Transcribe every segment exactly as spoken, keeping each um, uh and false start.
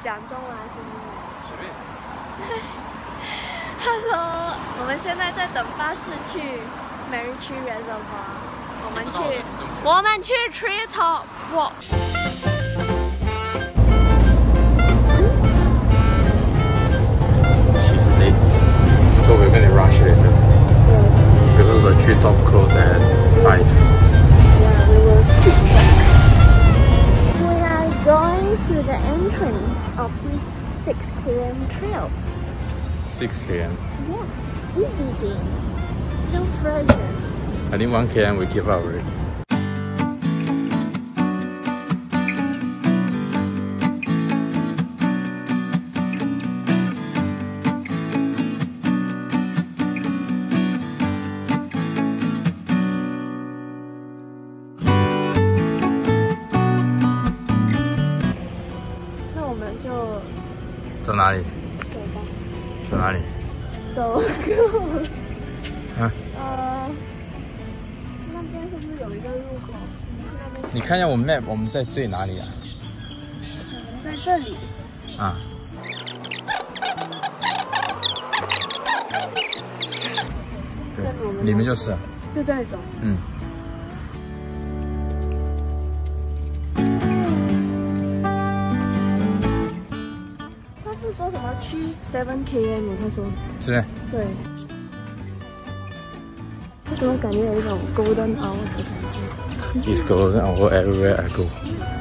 讲中文还是英文？ 随便。 他说我们现在在等巴士去 MacRitchie Reservoir， 我们去我们去 TreeTop walk。 She's late, so we're gonna rush later. Yes. Because the TreeTop close at five. Yeah, we will speak back. We are going to the entrance of this six kilometer trail. six kilometers. Yeah, easy game. No pressure. I think one kilometer we give up already. 那我们就走哪里？ 走吧。 走哪里？ 走过。 啊？ 呃，那边是不是有一个入口？那边。 你看一下我们 map， 我们在对哪里啊？ 我们在这里。 啊。对，里面就是。 就这里走。 嗯。 他是说什么区 seven kilometers？ 他说。 是不是？ 对。为什么感觉有一种 golden hour 的感觉 ？It's golden hour everywhere I go.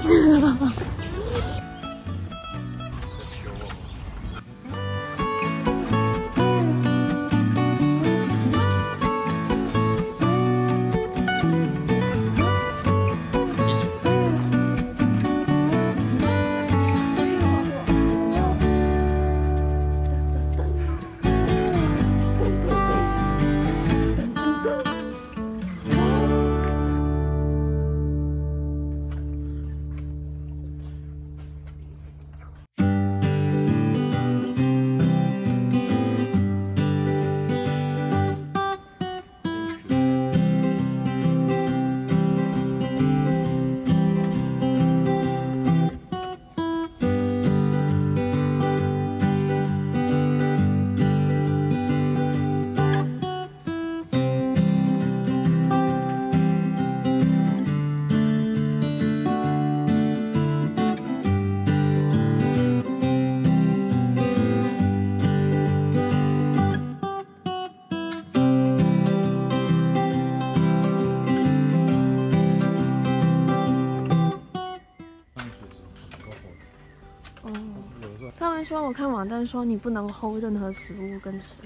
他们说，我看网站说你不能 hold 任何食物跟水。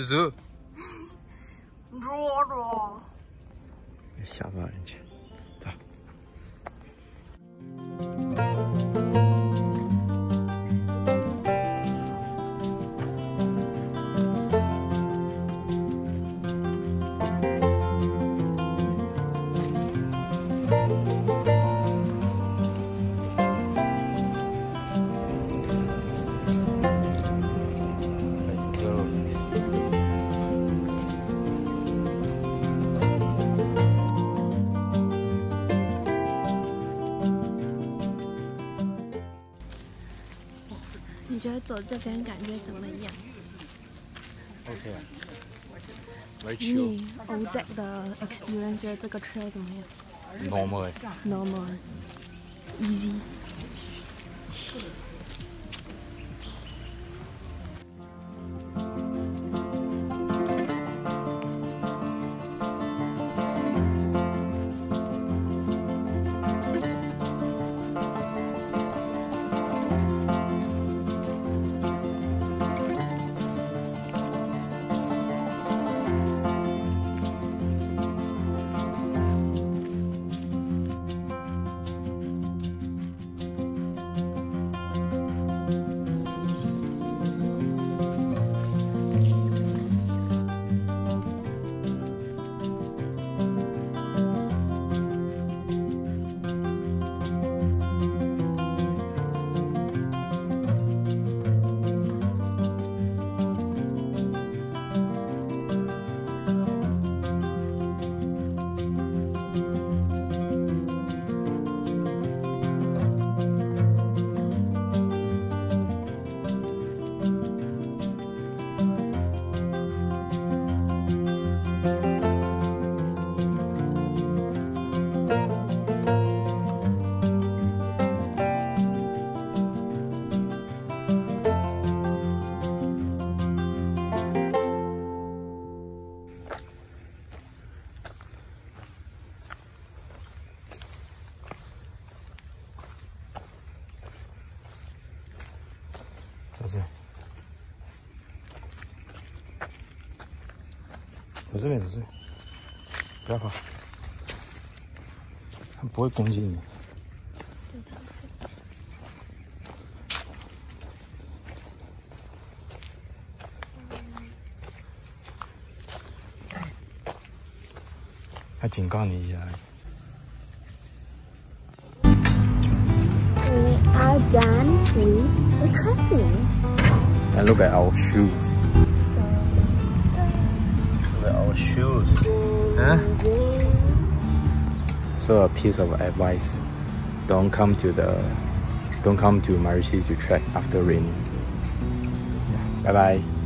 猪猪， 弱弱。 吓到人家，走。 你觉得走这边感觉怎么样 ？OK 啊 ，very chill。 你 old deck 的 experience 觉得这个 trail 怎么样 ？Normal 哎。 Normal。Easy。 走这，走这边，走这边，不要跑，它不会攻击你。它警告你一下。 Are done with the trekking. And look at our shoes. Look at our shoes. Huh? So a piece of advice: don't come to the, don't come to MacRitchie to trek after raining. Yeah. Bye bye.